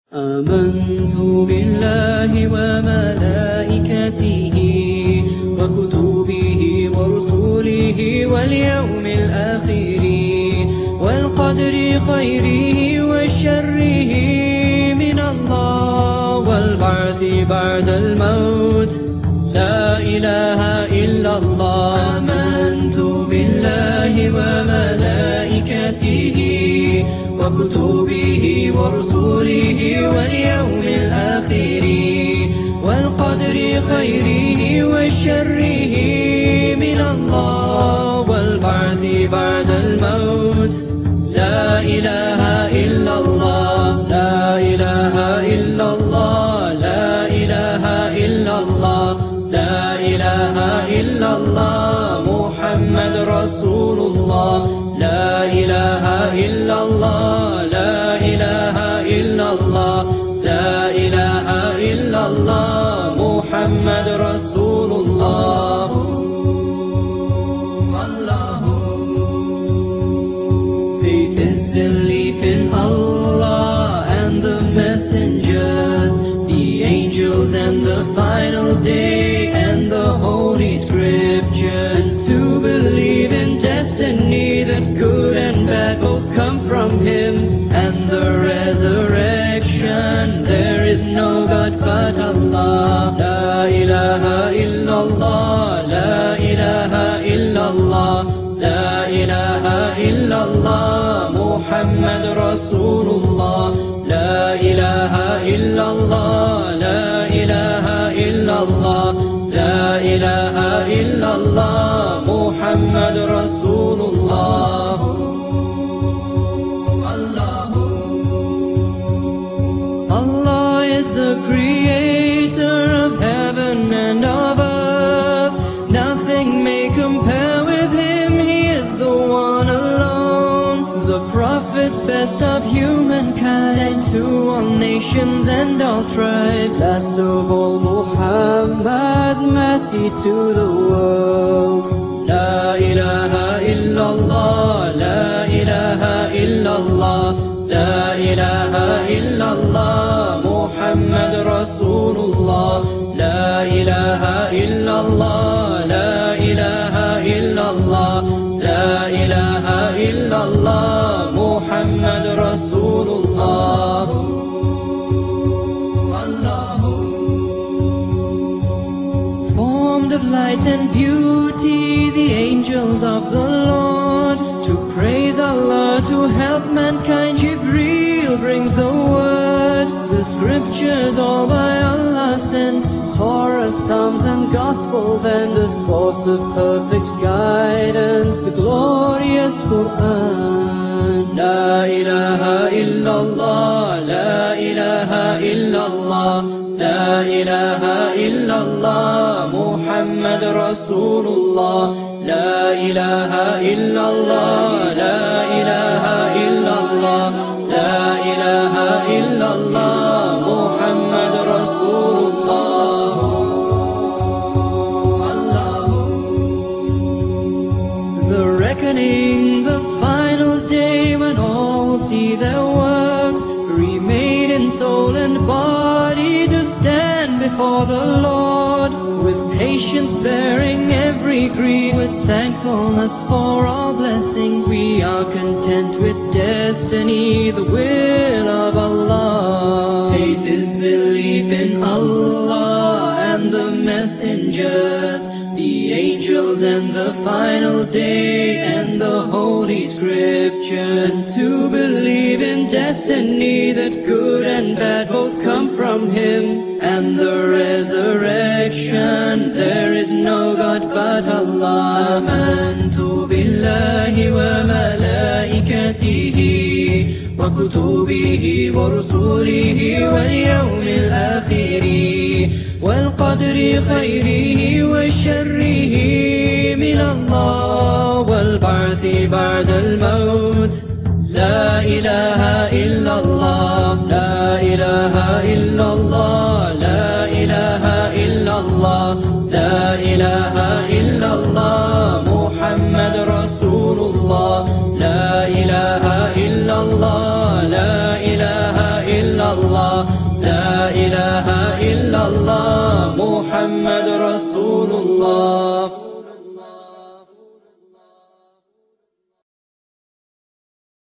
آمنت بالله وملائكته وكتبه ورسله واليوم الآخر والقدر خيره وشره من الله والبعث بعد الموت لا إله إلا الله. آمنت بالله وملائكته وكتبه ورسله واليوم الآخر والقدر خيره وشره من الله والبعث بعد الموت لا إله إلا الله. لا إله إلا الله. لا إله إلا الله. لا إله إلا الله محمد رسول الله. لا إله إلا الله. لا إله إلا الله. لا إله إلا الله محمد رسول الله. Faith is belief in Allah and the messengers, the angels and the final day and the holy scriptures, to believe in destiny that good and bad both come from Him, and the resurrection. There is no God but Allah. La ilaha illallah. La ilaha illallah. La ilaha illallah Muhammad Rasulullah. La ilaha illallah. La ilaha illallah. La ilaha illallah Muhammad Rasulullah. Allah is the creator of heaven and of earth. Nothing may compare with Him. He is the one alone. The prophets, best of humankind, sent to all nations and all tribes. Last of all Muhammad, mercy to the world. La ilaha illallah. La ilaha illallah. La ilaha illallah Muhammad Rasulullah. La ilaha illallah. La ilaha illallah. La ilaha illallah Muhammad Rasulullah. Formed of light and beauty, the angels of the Lord, to praise Allah, to help mankind, Jibreel brings the word. The scriptures all by Allah sent, Torah, Psalms and Gospel, then the source of perfect guidance, the glorious Quran. La ilaha illallah. La ilaha illallah. La ilaha illallah Muhammad Rasulullah. La ilaha illallah. La ilaha illallah. La ilaha illallah Muhammad Rasulullah. The reckoning, the final day when all will see their works remade in soul and body to stand before the Lord, with patience bearing every grief, with thankfulness for all blessings. We are content with destiny, the will of Allah. Faith is belief in Allah and the messengers, the angels and the final day and the holy scriptures, to believe in destiny that good and bad both come from Him, and the resurrection. There is no God but Allah. Amantu billahi wa malaikatihi wa kutubihi wa rusulihi wal yawmil akhiri wal qadri khayrihi wa sharrihi min Allah wal ba'thi ba'da al-maut. La ilaha illallah. La ilaha illallah. La ilaha illallah. La ilaha illallah Muhammad Rasulullah. La ilaha illallah. La ilaha illallah. الله محمد رسول الله.